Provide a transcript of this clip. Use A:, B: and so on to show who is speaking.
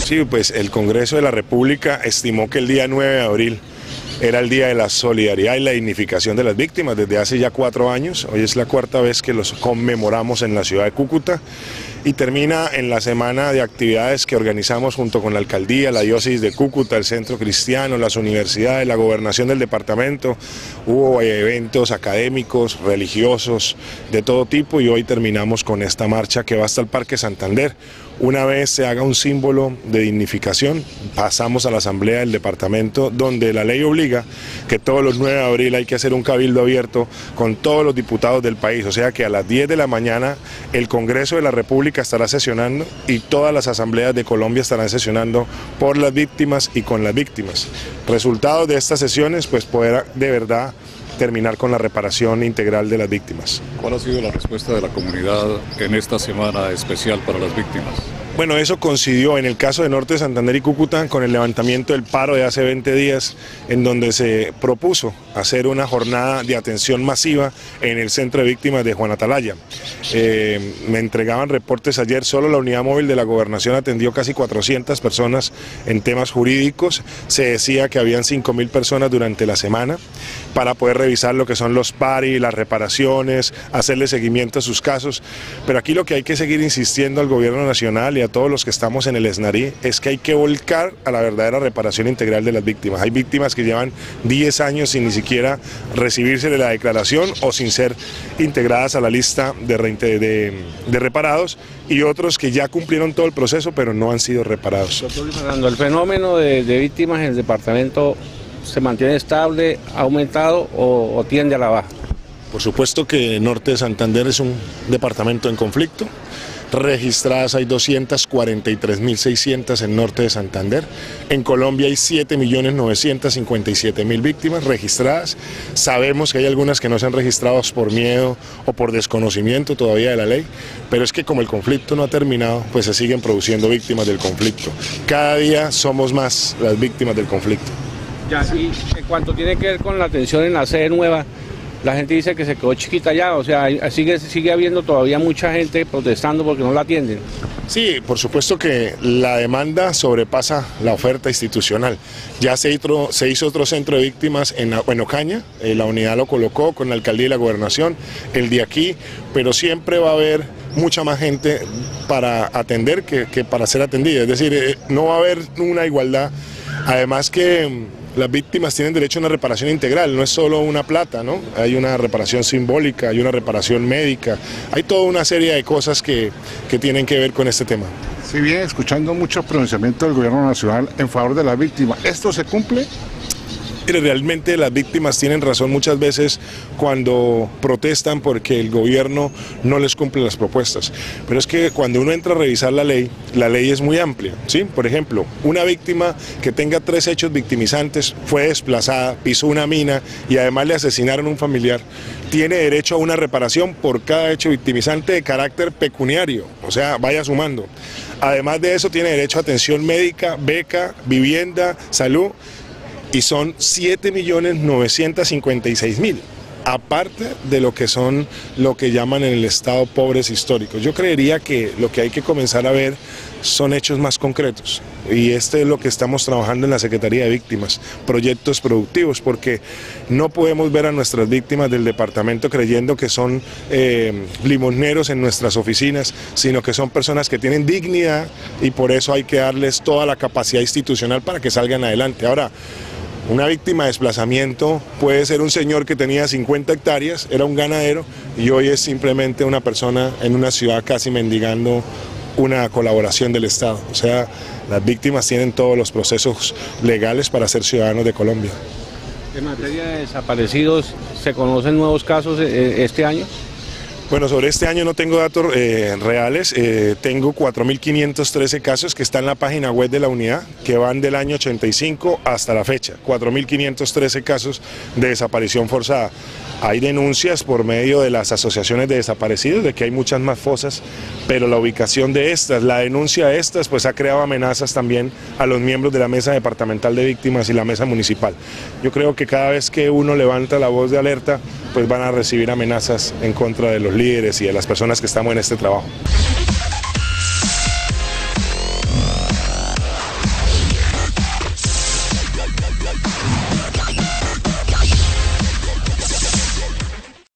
A: Sí, pues el Congreso de la República estimó que el día 9 de abril era el día de la solidaridad y la dignificación de las víctimas desde hace ya 4 años. Hoy es la 4ª vez que los conmemoramos en la ciudad de Cúcuta y termina en la semana de actividades que organizamos junto con la alcaldía, la diócesis de Cúcuta, el Centro Cristiano, las universidades, la gobernación del departamento. Hubo eventos académicos, religiosos, de todo tipo, y hoy terminamos con esta marcha que va hasta el Parque Santander. Una vez se haga un símbolo de dignificación, pasamos a la asamblea del departamento, donde la ley obliga que todos los 9 de abril hay que hacer un cabildo abierto con todos los diputados del país, o sea que a las 10 de la mañana el Congreso de la República estará sesionando y todas las asambleas de Colombia estarán sesionando por las víctimas y con las víctimas. Resultados de estas sesiones, pues poder de verdad terminar con la reparación integral de las víctimas.
B: ¿Cuál ha sido la respuesta de la comunidad en esta semana especial para las víctimas?
A: Bueno, eso coincidió en el caso de Norte de Santander y Cúcuta con el levantamiento del paro de hace 20 días, en donde se propuso hacer una jornada de atención masiva en el centro de víctimas de Juan Atalaya. Me entregaban reportes ayer, solo la unidad móvil de la gobernación atendió casi 400 personas en temas jurídicos. Se decía que habían 5.000 personas durante la semana para poder revisar lo que son los PARI, las reparaciones, hacerle seguimiento a sus casos. Pero aquí lo que hay que seguir insistiendo al gobierno nacional y a todos los que estamos en el ESNARI es que hay que volcar a la verdadera reparación integral de las víctimas. Hay víctimas que llevan 10 años sin ni siquiera recibirse de la declaración o sin ser integradas a la lista de reparados, y otros que ya cumplieron todo el proceso pero no han sido reparados.
C: Doctor Fernando, ¿el fenómeno de víctimas en el departamento se mantiene estable, ha aumentado o tiende a la baja?
A: Por supuesto que Norte de Santander es un departamento en conflicto. Registradas hay 243.600 en Norte de Santander. En Colombia hay 7.957.000 víctimas registradas. Sabemos que hay algunas que no se han registrado por miedo o por desconocimiento todavía de la ley, pero es que como el conflicto no ha terminado, pues se siguen produciendo víctimas del conflicto. Cada día somos más las víctimas del conflicto.
C: Ya, y en cuanto tiene que ver con la atención en la sede nueva, la gente dice que se quedó chiquita ya, o sea, sigue habiendo todavía mucha gente protestando porque no la atienden.
A: Sí, por supuesto que la demanda sobrepasa la oferta institucional. Ya se hizo otro centro de víctimas en Ocaña, la unidad lo colocó con la alcaldía y la gobernación, el de aquí, pero siempre va a haber mucha más gente para atender que para ser atendida, es decir, no va a haber una igualdad, además que las víctimas tienen derecho a una reparación integral, no es solo una plata, ¿no? Hay una reparación simbólica, hay una reparación médica, hay toda una serie de cosas que tienen que ver con este tema.
D: Si bien escuchando muchos pronunciamientos del gobierno nacional en favor de las víctimas, ¿esto se cumple?
A: Realmente las víctimas tienen razón muchas veces cuando protestan porque el gobierno no les cumple las propuestas, pero es que cuando uno entra a revisar la ley es muy amplia, ¿sí? Por ejemplo, una víctima que tenga 3 hechos victimizantes, fue desplazada, pisó una mina y además le asesinaron a un familiar, tiene derecho a una reparación por cada hecho victimizante de carácter pecuniario, o sea, vaya sumando. Además de eso tiene derecho a atención médica, beca, vivienda, salud, y son 7.956.000, aparte de lo que llaman en el Estado pobres históricos. Yo creería que lo que hay que comenzar a ver son hechos más concretos, y este es lo que estamos trabajando en la Secretaría de Víctimas, proyectos productivos, porque no podemos ver a nuestras víctimas del departamento creyendo que son limosneros en nuestras oficinas, sino que son personas que tienen dignidad, y por eso hay que darles toda la capacidad institucional para que salgan adelante. Ahora, una víctima de desplazamiento puede ser un señor que tenía 50 hectáreas, era un ganadero, y hoy es simplemente una persona en una ciudad casi mendigando una colaboración del Estado. O sea, las víctimas tienen todos los procesos legales para ser ciudadanos de Colombia.
C: En materia de desaparecidos, ¿se conocen nuevos casos este año?
A: Bueno, sobre este año no tengo datos reales, tengo 4.513 casos que están en la página web de la unidad, que van del año 85 hasta la fecha, 4.513 casos de desaparición forzada. Hay denuncias por medio de las asociaciones de desaparecidos de que hay muchas más fosas, pero la ubicación de estas, la denuncia de estas, pues ha creado amenazas también a los miembros de la Mesa Departamental de Víctimas y la Mesa Municipal. Yo creo que cada vez que uno levanta la voz de alerta, pues van a recibir amenazas en contra de los líderes y de las personas que estamos en este trabajo.